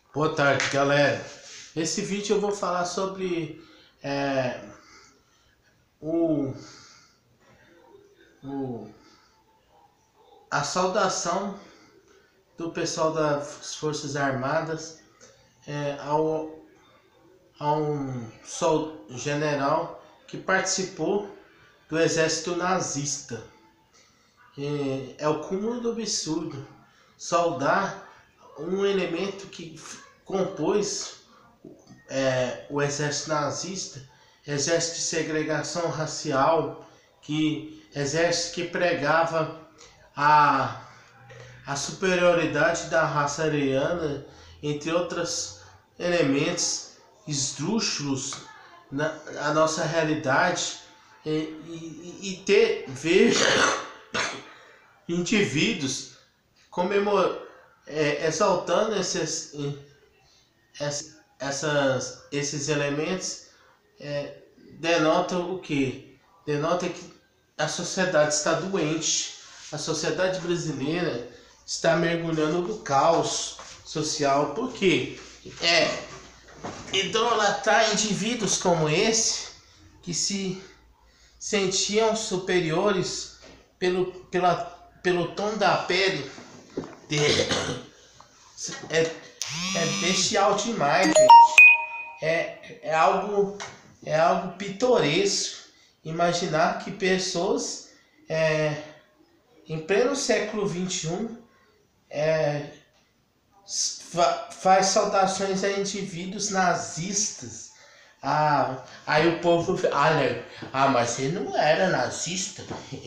Boa tarde, galera. Esse vídeo eu vou falar sobre o, o- a saudação do pessoal das Forças Armadas a um general que participou do exército nazista. É o cúmulo do absurdo saudar um elemento que compôs o exército nazista, exército de segregação racial, exército que pregava a superioridade da raça ariana, entre outros elementos esdrúxulos na nossa realidade, ver indivíduos exaltando esses elementos, denota o que? Denota que a sociedade está doente, a sociedade brasileira está mergulhando no caos social. Por quê? Idolatrar indivíduos como esse, que se sentiam superiores pelo tom da pele dele, é bestial demais, gente. É algo pitoresco imaginar que pessoas em pleno século XXI faz saudações a indivíduos nazistas. Aí o povo olha, mas ele não era nazista,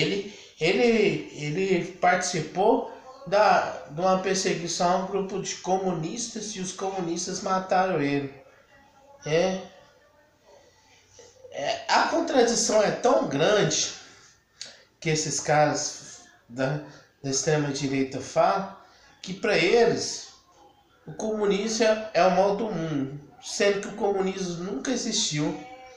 ele participou de uma perseguição a um grupo de comunistas e os comunistas mataram ele. A contradição é tão grande que esses caras da extrema direita falam, que para eles o comunismo é o mal do mundo, sendo que o comunismo nunca existiu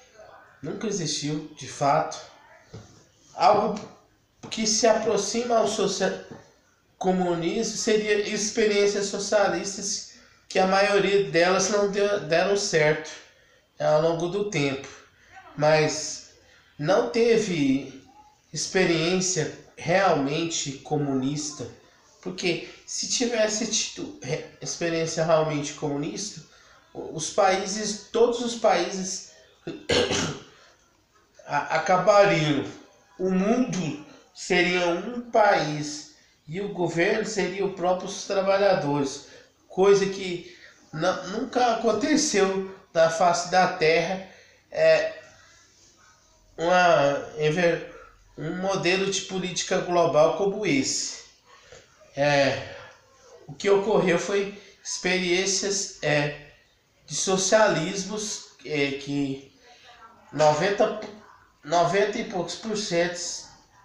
de fato. Algo que se aproxima ao comunismo seria experiências socialistas, que a maioria delas não deram certo ao longo do tempo, mas não teve experiência realmente comunista, porque se tivesse tido experiência realmente comunista, todos os países acabariam, o mundo seria um país e o governo seria os próprios trabalhadores, coisa que nunca aconteceu na face da Terra. Um modelo de política global como esse. O que ocorreu foi experiências de socialismos que 90 e poucos por cento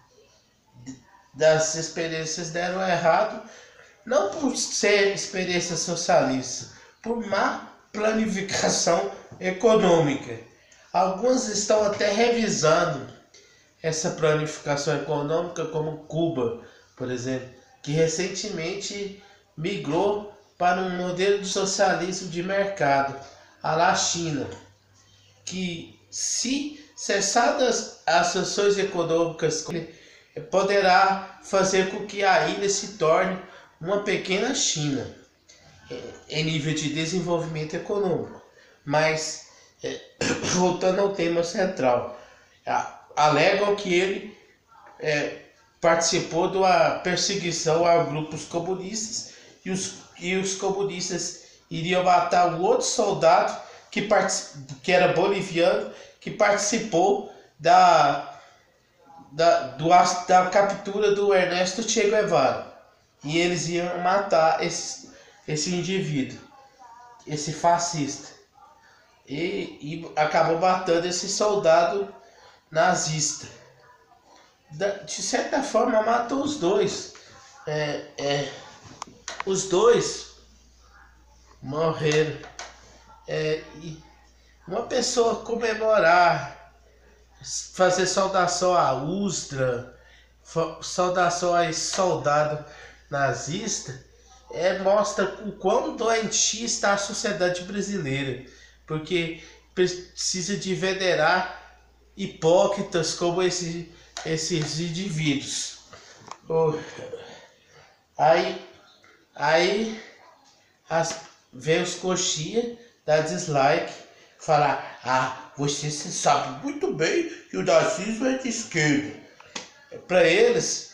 das experiências deram errado, não por ser experiência socialista, por má planificação econômica. Alguns estão até revisando essa planificação econômica, como Cuba, por exemplo, que recentemente migrou para um modelo de socialismo de mercado, à la China, que, se cessadas as sanções econômicas, poderá fazer com que a ilha se torne uma pequena China em nível de desenvolvimento econômico. Mas, voltando ao tema central, alegam que ele participou da perseguição a grupos comunistas, e os comunistas iriam matar um outro soldado que era boliviano, que participou da captura do Ernesto Che Guevara, e eles iam matar esse indivíduo, esse fascista, e acabou matando esse soldado nazista. De certa forma matou os dois. Os dois morreram. E uma pessoa comemorar, fazer saudação à USTRA, saudação a esse soldado nazista, mostra o quão doentia está a sociedade brasileira, porque precisa de venerar hipócritas como esses indivíduos. Aí vem os coxinha, dá dislike, falar: ah, você sabe muito bem que o nazismo é de esquerda. Para eles,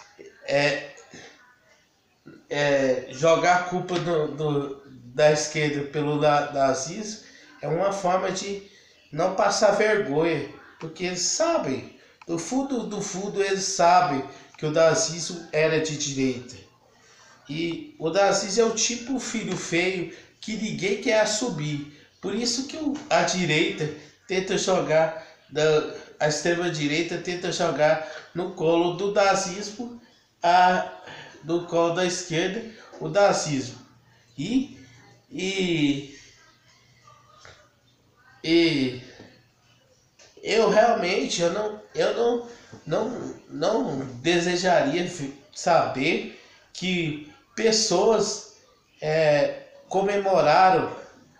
jogar a culpa da esquerda pelo nazismo é uma forma de não passar vergonha, porque eles sabem, do fundo eles sabem que o nazismo era de direita. E o nazismo é o tipo filho feio que ninguém quer assumir. Por isso que a direita tenta jogar, a extrema direita tenta jogar no colo do nazismo, no colo da esquerda, o nazismo. E eu realmente não desejaria saber que pessoas comemoraram,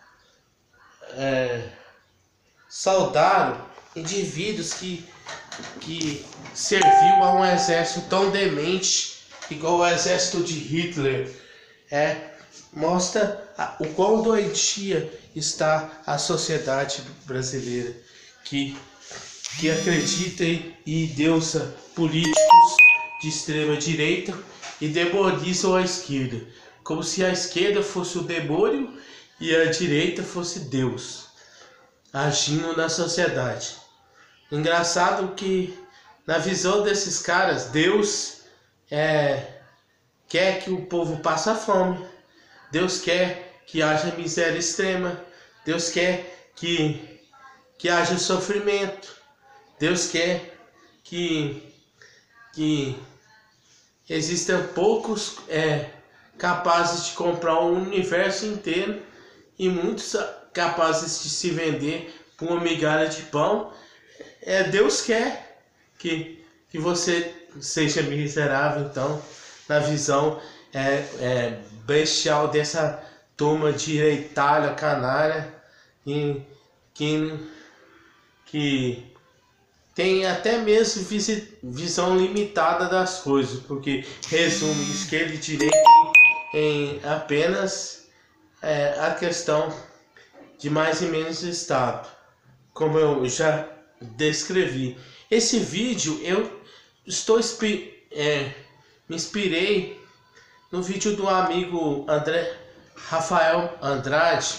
saudaram indivíduos que serviu a um exército tão demente igual o exército de Hitler. Mostra o quão doentia está a sociedade brasileira, que acredita e endeusa políticos de extrema direita e demonizam a esquerda, como se a esquerda fosse o demônio e a direita fosse Deus agindo na sociedade. Engraçado que, na visão desses caras, Deus quer que o povo passe fome, Deus quer que haja miséria extrema, Deus quer que haja sofrimento, Deus quer que existam poucos capazes de comprar o universo inteiro e muitos capazes de se vender por uma migalha de pão. Deus quer que você seja miserável, então, na visão bestial dessa turma direitalha, canária, que tem até mesmo visão limitada das coisas, porque resume esquerda e direita em apenas a questão de mais e menos Estado, como eu já descrevi. Esse vídeo eu me inspirei no vídeo do amigo Rafael Andrade.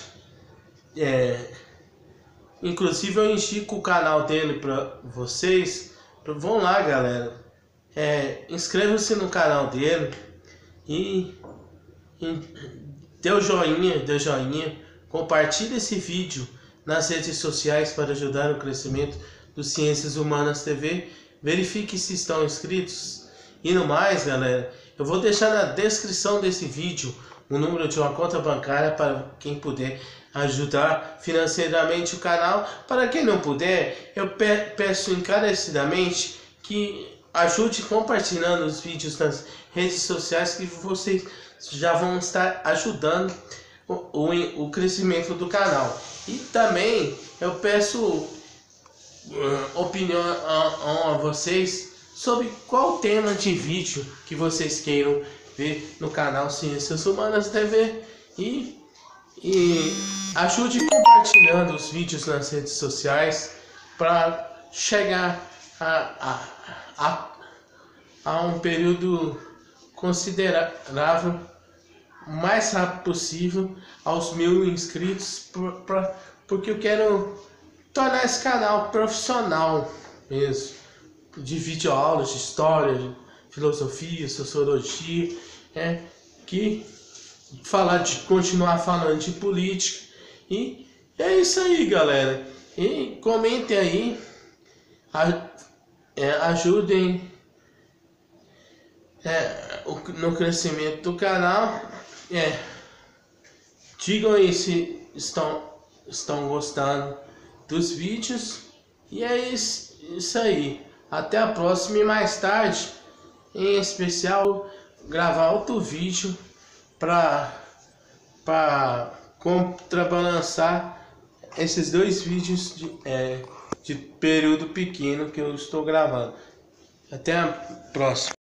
Inclusive eu indico o canal dele para vocês. Vão lá, galera, inscreva-se no canal dele e dê o joinha, compartilhe esse vídeo nas redes sociais para ajudar o crescimento do Ciências Humanas TV. Verifique se estão inscritos. E no mais, galera, eu vou deixar na descrição desse vídeo o número de uma conta bancária para quem puder ajudar financeiramente o canal. Para quem não puder, eu peço encarecidamente que ajude compartilhando os vídeos nas redes sociais, que vocês já vão estar ajudando o crescimento do canal. E também eu peço opinião a vocês sobre qual tema de vídeo que vocês queiram ver no canal Ciências Humanas TV, e ajude compartilhando os vídeos nas redes sociais para chegar a um período considerável, o mais rápido possível, aos 1000 inscritos, porque eu quero tornar esse canal profissional mesmo, de videoaulas de história, de filosofia, sociologia, que continuar falando de política. E é isso aí, galera. E comentem aí, ajudem no crescimento do canal. Digam aí se estão gostando dos vídeos. E é isso aí. Até a próxima, e mais tarde, em especial, gravar outro vídeo para contrabalançar esses dois vídeos de período pequeno que eu estou gravando. Até a próxima.